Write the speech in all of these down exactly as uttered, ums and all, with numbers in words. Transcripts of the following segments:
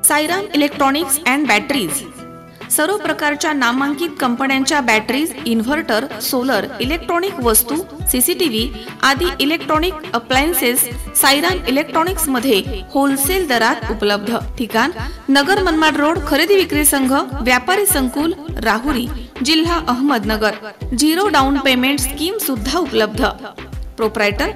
Sairam electronics and batteries सर्व प्रकारच्या नामांकित कंपन्यांच्या बॅटरीज, इन्व्हर्टर, सोलर, इलेक्ट्रॉनिक वस्तू, सीसीटीव्ही आदी इलेक्ट्रॉनिक अप्लायन्सेस साईराम इलेक्ट्रॉनिक्स मध्ये होलसेल दरात उपलब्ध। ठिकाण नगर मनमाड रोड, खरेदी विक्री संघ, व्यापारी संकुल, राहुरी, जिल्हा Ahmednagar. Zero down payment scheme सुद्धा उपलब्ध। Proprietor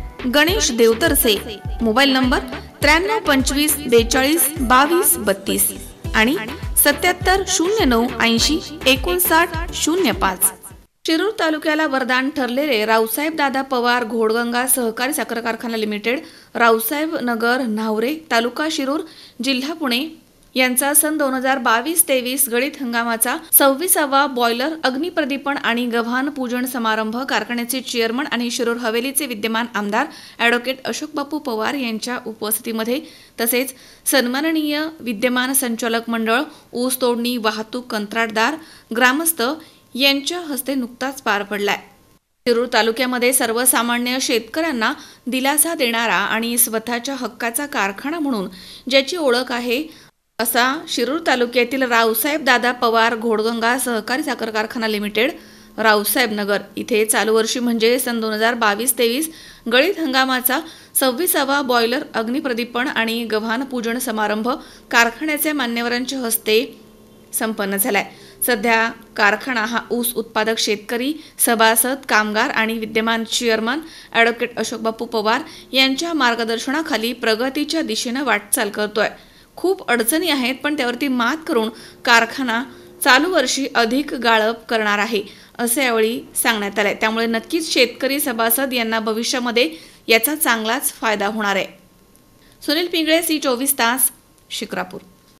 Ganesh Devtarse. Mobile number त्र्याण्णव पंचवीस बेचाळीस बावीस बत्तीस आणि सत्याहत्तर शून्य नऊ ऐंशी एकोणसाठ शून्य पाच। शिरूर तालुक्याला वरदान ठरलेले रावसाहेब दादा पवार घोडगंगा सहकारी साखर कारखाना लिमिटेड, रावसाहेब नगर, न्हावरे, तालुका शिरूर, जिल्हा पुणे यांचा सन दोन हजार बावीस तेवीस गळीत हंगामाचा सव्वीसावा बॉयलर अग्निप्रदीपन आणि गव्हाण पूजन समारंभ कारखान्याचे चेअरमन आणि शिरूर हवेलीचे विद्यमान आमदार ॲडव्होकेट अशोक बापू पवार यांच्या उपस्थितीमध्ये तसेच सन्माननीय विद्यमान संचालक मंडळ, ऊस तोडणी, वाहतूक कंत्राटदार, ग्रामस्थ यांच्या हस्ते नुकताच पार पडलाय। शिरूर तालुक्यामध्ये सर्वसामान्य शेतकऱ्यांना दिलासा देणारा आणि स्वतःच्या हक्काचा कारखाना म्हणून ज्याची ओळख आहे असा शिरूर तालुक्यातील रावसाहेब दादा पवार घोडगंगा सहकारी साखर कारखाना लिमिटेड, रावसाहेब नगर इथे चालू वर्षी म्हणजे सन दोन हजार बावीस तेवीस गळीत हंगामाचा सव्वीसावा बॉयलर अग्निप्रदीपन आणि गव्हाण पूजन समारंभ कारखान्याच्या मान्यवरांच्या हस्ते संपन्न झालाय। सध्या कारखाना हा ऊस उत्पादक शेतकरी, सभासद, कामगार आणि विद्यमान चेअरमन ॲडव्होकेट अशोक बापू पवार यांच्या मार्गदर्शनाखाली प्रगतीच्या दिशेने वाटचाल करतोय। खूप अडचणी आहेत पण त्यावरती मात करून कारखाना चालू वर्षी अधिक गाळप करणार आहे असे यावेळी सांगण्यात आले। त्यामुळे नक्कीच शेतकरी, सभासद यांना भविष्यामध्ये याचा चांगलाच फायदा होणार आहे। सुनील पिंगळे, सी चोवीस तास, शिक्रापूर।